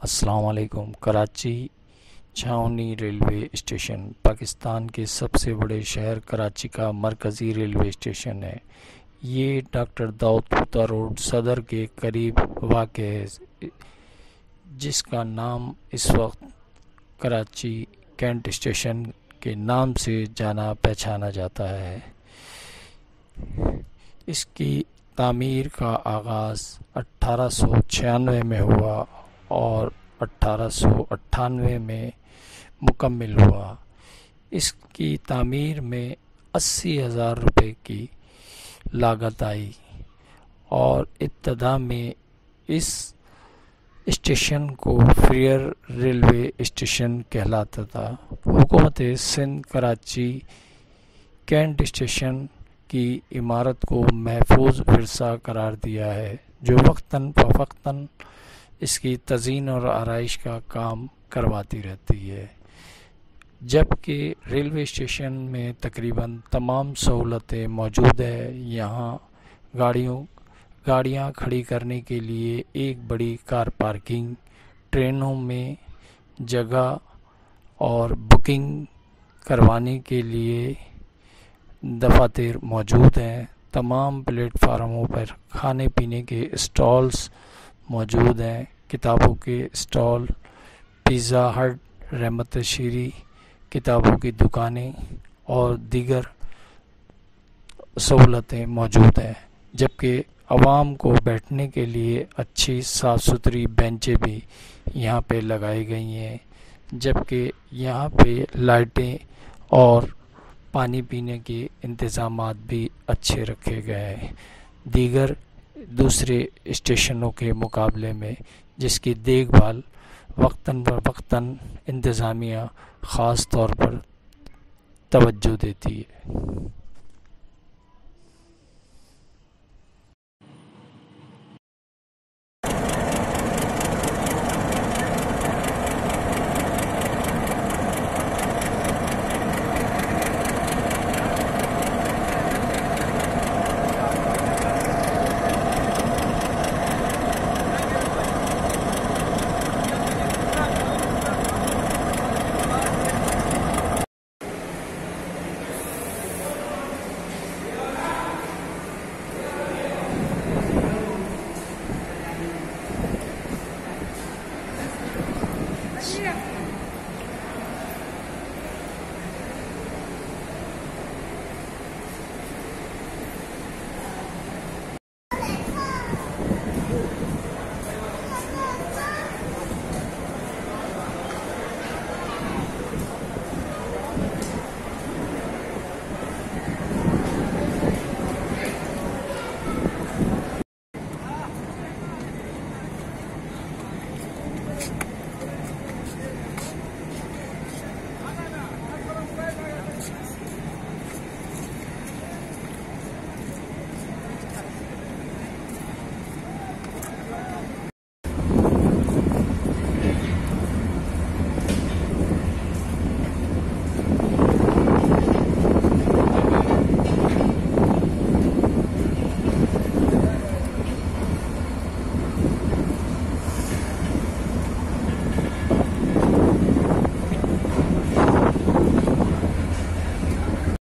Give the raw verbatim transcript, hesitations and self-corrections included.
السلام علیکم۔ کراچی چھاؤنی ریلوے اسٹیشن پاکستان کے سب سے بڑے شہر کراچی کا مرکزی ریلوے اسٹیشن ہے۔ یہ ڈاکٹر داؤد پوتا روڈ صدر کے قریب واقع ہے، جس کا نام اس وقت کراچی کینٹ اسٹیشن کے نام سے جانا پہچانا جاتا ہے۔ اس کی تعمیر کا آغاز اٹھارہ سو چھیانوے میں ہوا اور اٹھارہ سو اٹھانوے میں مکمل ہوا۔ اس کی تعمیر میں اسی ہزار روپے کی لاگت آئی اور ابتدا میں اس اسٹیشن کو فریر ریلوے اسٹیشن کہلاتا تھا۔ حکومت سندھ کراچی کینٹ اسٹیشن کی عمارت کو محفوظ ورثہ قرار دیا ہے، جو وقتاً فوقتاً اس کی تزئین اور آرائش کا کام کرواتی رہتی ہے۔ جبکہ ریلوے اسٹیشن میں تقریباً تمام سہولتیں موجود ہیں۔ یہاں گاڑیوں گاڑیاں کھڑی کرنے کے لیے ایک بڑی کار پارکنگ، ٹرینوں میں جگہ اور بکنگ کروانے کے لیے دفاتر موجود ہیں۔ تمام پلیٹ فارموں پر کھانے پینے کے اسٹالز موجود ہیں، کتابوں کے اسٹال، پیزا ہٹ، رحمت شیری کتابوں کی دکانیں اور دیگر سہولتیں موجود ہیں۔ جبکہ عوام کو بیٹھنے کے لیے اچھی صاف ستھری بینچیں بھی یہاں پہ لگائی گئی ہیں، جبکہ یہاں پہ لائٹیں اور پانی پینے کے انتظامات بھی اچھے رکھے گئے ہیں، دیگر دوسرے اسٹیشنوں کے مقابلے میں، جس کی دیکھ بھال وقتاً فوقتاً انتظامیہ خاص طور پر توجہ دیتی ہے۔